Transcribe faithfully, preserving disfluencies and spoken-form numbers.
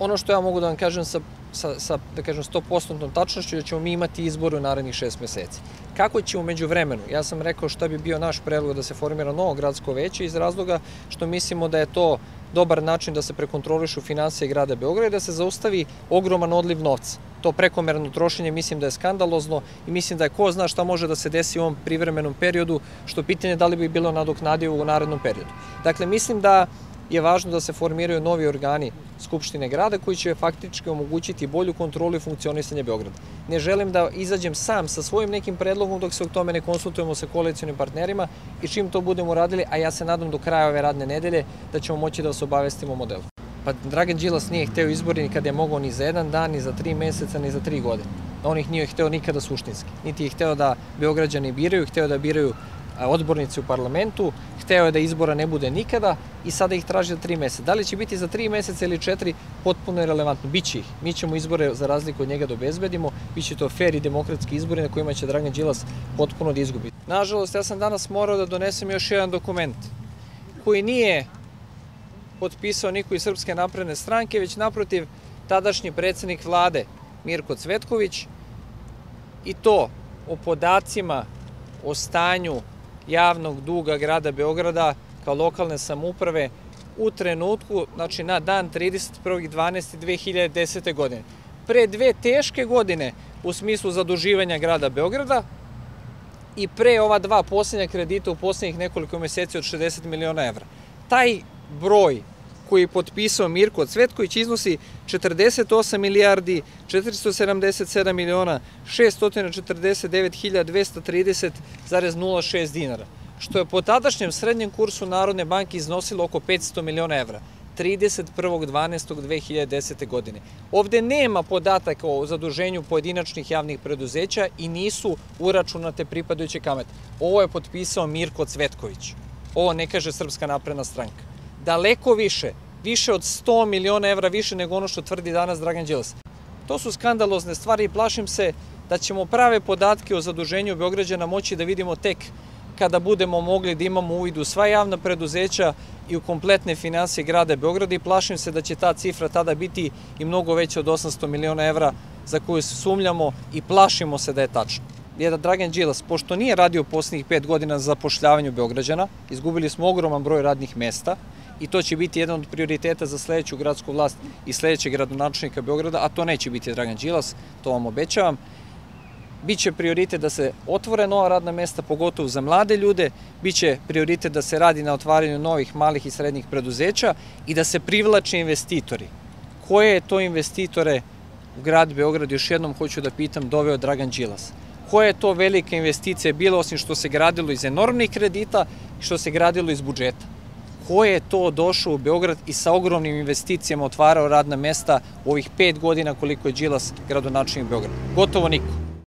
Ono što ja mogu da vam kažem sa, sa, sa da kažem, sto posto tačnošću da ćemo mi imati izbor u narednih šest meseci. Kako će umeđu vremenu? Ja sam rekao šta bi bio naš predlog da se formira novo gradsko veće iz razloga što mislimo da je to dobar način da se prekontrolišu finansije grada Beograda i da se zaustavi ogroman odliv novca. To prekomerno trošenje mislim da je skandalozno i mislim da je ko zna šta može da se desi u ovom privremenom periodu, što pitanje da li bi bilo nadoknadivo u narednom periodu. Dakle, mislim da je važno da se formiraju novi organi Skupštine grada koji će faktički omogućiti bolju kontrolu i funkcionisanje Beograda. Ne želim da izađem sam sa svojim nekim predlogom dok se o tome ne konsultujemo sa koalicionim partnerima i čim to budemo uradili, a ja se nadam do kraja ove radne nedelje da ćemo moći da vas obavestimo o modelu. Pa Dragan Đilas nije hteo izbori nikada je mogao ni za jedan dan, ni za tri meseca, ni za tri godine. On ih nije hteo nikada suštinski. Niti je hteo da Beograđani biraju, hteo da biraju odbornici u parlamentu, hteo je da izbora ne bude nikada i sada ih traži za tri meseca. Da li će biti za tri meseca ili četiri, potpuno je relevantno. Biće ih. Mi ćemo izbore za razliku od njega da obezbedimo, biće to fer i demokratski izbori na kojima će Dragan Đilas potpuno da izgubi. Nažalost, ja sam danas morao da donesem još jedan dokument koji nije potpisao niko iz Srpske napredne stranke, već naprotiv tadašnji predsednik vlade Mirko Cvetković, i to o podacima o stanju javnog duga grada Beograda kao lokalne samouprave u trenutku, znači na dan trideset prvog decembra dve hiljade desete. godine. Pre dve teške godine u smislu zaduživanja grada Beograda i pre ova dva posljednja kredita u posljednjih nekoliko meseci od šezdeset miliona evra. Taj broj koji je potpisao Mirko Cvetković iznosi četrdeset osam milijardi četiristo sedamdeset sedam miliona šesto četrdeset devet hiljada dvesta trideset zarez nula šest dinara, što je po tadašnjem srednjem kursu Narodne banke iznosilo oko petsto miliona evra, trideset prvog decembra dve hiljade desete. godine. Ovde nema podataka o zaduženju pojedinačnih javnih preduzeća i nisu uračunate pripadajuće kamate. Ovo je potpisao Mirko Cvetković. Ovo ne kaže Srpska napredna stranka. Daleko više, više od sto miliona evra više nego ono što tvrdi danas Dragan Đilas. To su skandalozne stvari i plašim se da ćemo prave podatke o zaduženju Beograđana moći da vidimo tek kada budemo mogli da imamo uvid u sva javna preduzeća i u kompletne finansije grada Beograda i plašim se da će ta cifra tada biti i mnogo veća od osamsto miliona evra za koju se sumnjamo i plašimo se da je tačno. Jedan Dragan Đilas, pošto nije radio poslednjih pet godina za zapošljavanju Beograđana, izgubili smo ogroman broj radnih mesta i to će biti jedan od prioriteta za sledeću gradsku vlast i sledećeg gradonačelnika Beograda, a to neće biti Dragan Đilas, to vam obećavam. Biće prioritet da se otvore nova radna mesta, pogotovo za mlade ljude, biće prioritet da se radi na otvaranju novih malih i srednjih preduzeća i da se privlače investitori. Koje je to investitore u grad Beograd, još jednom hoću da pitam, doveo Dragan Đilas? Koja je to velika investicija bila, osim što se gradilo iz enormnih kredita i što se gradilo iz budžeta? Ko je to došao u Beograd i sa ogromnim investicijama otvarao radna mesta u ovih pet godina koliko je Đilas gradonačelnik Beograda? Gotovo niko.